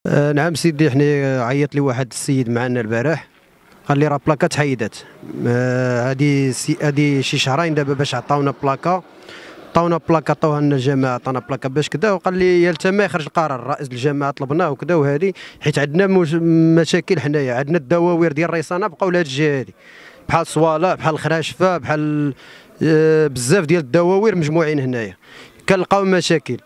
نعم سيدي، حنا عيط لي واحد السيد معنا البارح قال لي راه بلاكا تحيدات. هادي شي شهرين دابا باش عطاونا بلاكا، عطاوها لنا الجماعه، عطانا بلاكا باش كذا، وقال لي يا لتا ما يخرج القرار. رئيس الجماعه طلبناه وكذا، وهذه حيت عندنا مشاكل حنايا، عندنا الدواوير ديال الريصانه بقاو لهاد الجهه هادي، بحال صوالح، بحال الخراشفه، بحال بزاف ديال الدواوير مجموعين هنايا، كنلقاو مشاكل.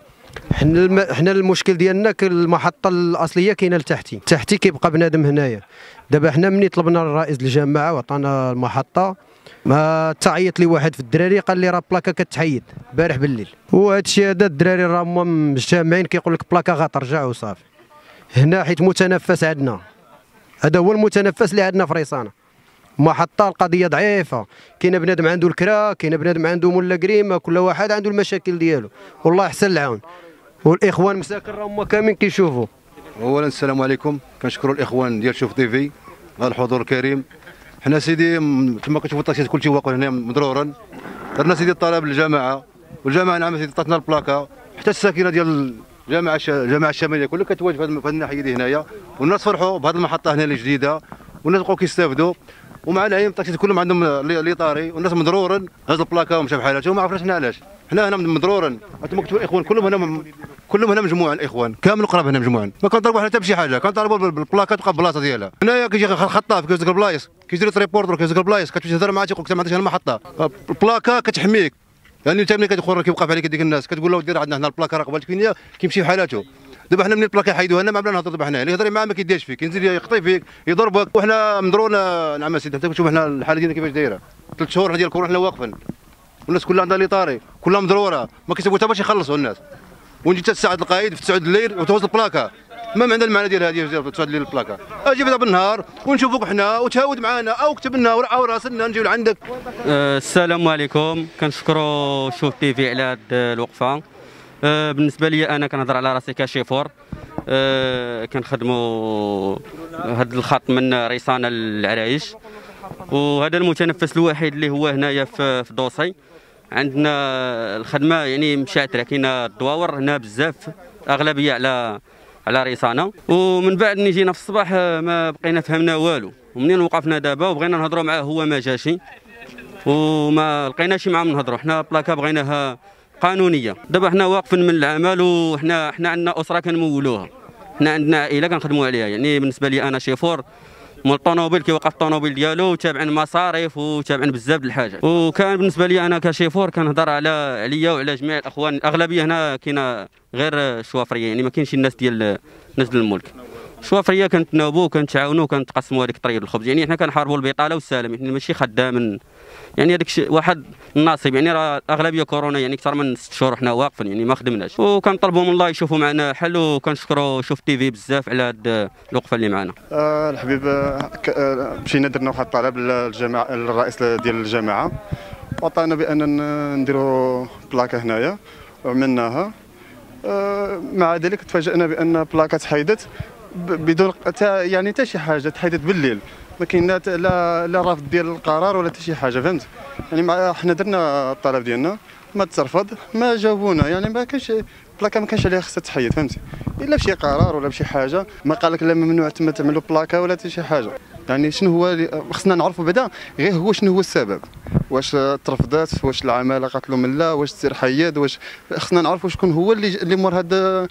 حنا المشكل ديالنا المحطه الاصليه كاينه لتحتي كيبقى بنادم هنايا. دابا حنا ملي طلبنا لرئيس الجماعه وعطانا المحطه، ما تعيط لي واحد في الدراري قال لي راه بلاكا كتحيد البارح بالليل. وهذا الشيء هذا الدراري راهم مجتمعين كيقول لك بلاكا غترجع وصافي. هنا حيت متنفس عندنا، هذا هو المتنفس اللي عندنا في ريصانه. محطه القضيه ضعيفه، كاين بنادم عنده الكرا، كاين بنادم عنده مولا كريمه، كل واحد عنده المشاكل ديالو، والله يحسن العون. والاخوان مساكن راهم كاملين كيشوفوا. اولا السلام عليكم، كنشكروا الاخوان ديال شوف تيفي على الحضور الكريم. حنا سيدي كما كتشوفوا الطاكسيات كلشي واقف هنا مضرورا. درنا سيدي الطلب للجماعه، والجماعه نعم سيدي عطاتنا البلاكه، حتى الساكنه ديال الجماعه الشماليه كلها كتواجد في هذه الناحيه دي هنايا، والناس فرحوا بهذه المحطه هنا اللي جديده، والناس بقاو كيستافدوا. ومع العلم الطاكسيات كلهم عندهم لي طاري، والناس مضرورا هز البلاكه ومشى بحالته، وما عرفناش حنا علاش. حنا هنا مضرورا، انتم كتبوا الاخوان كلهم هنا مجموعين، الاخوان كامل القراب هنا مجموعين، ما كنطالبوا حتى بشي حاجه، كنطالبوا بالبلاكه تبقى بلاصه ديالها. هنايا كيجي خطاف كيهز البلايص، كيجري تريبورتر كيهز البلايص، كتمشي تهضر معاه تيقول لك ما عندكش المحطه. البلاكه كتحميك، يعني انت ملي كتدخل كيوقف عليك ديك الناس كتقول له دير عندنا هنا البلاكه راه قبلت فينيا كيمشي بحالاته. دابا حنا من البلاكه يحيدوها لنا ما بلا نهضر دابا حنا اللي يهضر معاه ما كيديرش فيك، ينزل يخطي فيك يضربك، وحنا مضرونا. نعم سيدي انت كتشوف حنا الحاله ديالنا كيفاش دايره، 3 شهور ديال الكورونا حنا واقفين، والناس كلها عندها لي طاري، كلها مضروره، ما كيسيبوا حتى باش يخلصوا الناس. ونجي حتى الساعه القايد في 9 الليل وتهز البلاكه، ما عندنا المعنى ديال هذه 9 الليل البلاكه. اجي بعدا بالنهار ونشوفوك حنا وتهاود معنا او كتب لنا او راسلنا نجيو لعندك. السلام عليكم، كنشكروا شوف تيفي على هذه الوقفه. بالنسبه لي انا كنهضر على راسي كشيفور، كنخدموا هذا الخط من ريصانه للعرايش، وهذا المتنفس الوحيد اللي هو هنايا في دوسي. عندنا الخدمه يعني مشاتره، كاينه الدواور هنا بزاف، اغلبيه على ريصانه. ومن بعد ملي جينا في الصباح ما بقينا فهمنا والو، ومنين وقفنا دابا وبغينا نهضروا معاه هو ما جاشي، وما لقيناش معاه نهضروا. حنا بلاكا بغيناها قانونيه. دابا حنا واقفين من العمل، وحنا عندنا اسره كنمولوها، حنا عندنا عائله كنخدموا عليها. يعني بالنسبه لي انا شيفور مول الطوموبيل كيوقف الطوموبيل ديالو، وتابعين المصاريف وتابعين بزاف د الحاجات. وكان بالنسبه لي انا كشيفور كنهضر عليا وعلى جميع الاخوان. الاغلبيه هنا كاينه غير الشوافريه، يعني ما كاينش الناس ديال الملك. الشوافريه كنتناوبوا وكنتعاونوا وكنتقسموا هذيك الطريق الخبز. يعني حنا كنحاربوا البطاله والسلام، يعني ماشي خدام، يعني هذاك واحد الناصب. يعني راه الاغلبيه كورونا، يعني اكثر من 6 شهور حنا واقفين، يعني ما خدمناش. وكنطلبوا من الله يشوفوا معنا حل، وكنشكروا شوف تيفي بزاف على هذه الوقفه اللي معنا. الحبيب مشينا درنا واحد الطلب للجماعه، للرئيس ديال الجماعه، وعطانا بان نديروا بلاكه هنايا وعملناها. مع ذلك تفاجئنا بان بلاكه تحيدت بدون يعني حتى شي حاجه، تحيدت بالليل، ما كاين لا رفض ديال القرار ولا حتى شي حاجه، فهمت؟ يعني حنا درنا الطلب ديالنا ما ترفض، ما جاوبونا، يعني ما كاينش بلاكه ما كانش عليها خصها تحيد، فهمتي؟ الا بشي قرار ولا بشي حاجه ما قال لك لا ممنوع تما تعملوا بلاكه ولا حتى شي حاجه. يعني شنو هو خصنا نعرفوا بعدا غير هو شنو هو السبب، واش ترفضات، واش العماله قالت لهم لا، واش السير حيد، واش خصنا نعرفوا شكون هو اللي مور هذا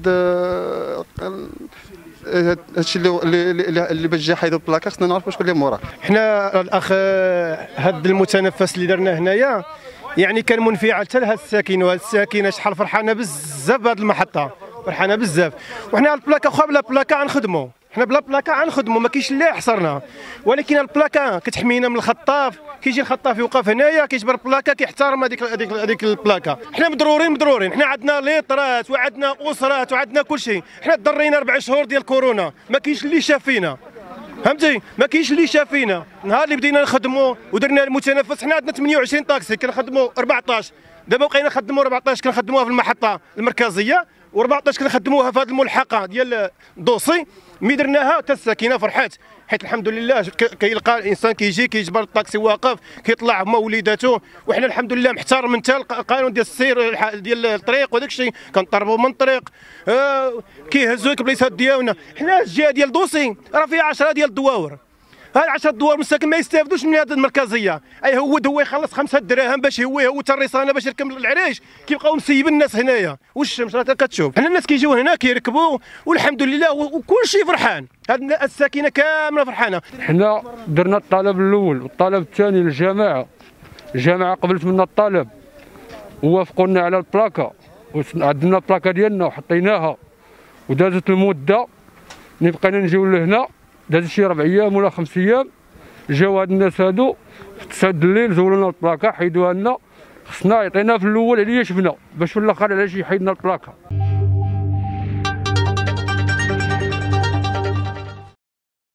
هادشي اللي باش جا حيدوا البلاكه. خصنا نعرفوا شكون اللي موراه. حنا الاخ هاد المتنفس اللي درنا هنايا يعني كان منفعل حتى لهاد الساكن، وهاد الساكنه شحال فرحانه بزاف بهاد المحطه، فرحانه بزاف. وحنا البلاكه واخا بلا بلاكه غنخدموا، حنا بلا بلاكه غنخدموا، ما كاينش اللي حصرنا. ولكن البلاكه كتحمينا من الخطاف، كيجي الخطاف يوقف هنايا كيجبر البلاكه كيحترم هذيك البلاكه. حنا مضرورين، حنا عندنا ليطرات وعندنا اسرات وعندنا كل شيء. حنا ضرينا 4 شهور ديال كورونا، ما كاينش اللي شاف فينا، فهمتي؟ ما كاينش اللي شاف فينا. نهار اللي بدينا نخدموا ودرنا المتنفس، حنا عندنا 28 طاكسي كنخدموا 14، دابا بقينا نخدموا 14 كنخدموها في المحطه المركزيه، و14 كنخدموها في هذه الملحقه ديال الدوسي. مي درناها حتى الساكنه فرحات، حيت الحمد لله كيلقى الانسان كيجي كيجبر الطاكسي واقف كيطلع هما وليداتو، وحنا الحمد لله محترم حتى القانون ديال السير ديال الطريق وداك الشيء كنطربوا من الطريق. كيهزوك البلايصات ديالنا. حنا الجهه ديال دوسي راه فيها 10 ديال الدواور، هاد 10 دوار مساكن ما يستافدوش من هذه المركزيه. اي هو يخلص 5 دراهم باش هو حتى الرصانه باش يركب العريش، كيبقاو مسيبين الناس هنايا والشمس راه كتشوف. حنا الناس كيجيو هنا كيركبوا والحمد لله وكل شيء فرحان، هاد الساكنه كامله فرحانه. حنا درنا الطلب الاول والطلب الثاني للجماعه، الجماعه قبلت منا الطلب ووافقوا لنا على البلاكه، وعدلنا البلاكه ديالنا وحطيناها ودازت المده. ملي بقينا نجيو لهنا دازت شي 4 ايام ولا 5 ايام، جاو هاد الناس هادو في 9 الليل زولوا لنا البلاكه حيدوها لنا. خصنا يعطينا في الاول عليا شفنا باش في الاخر علاش يحيدنا البلاكه.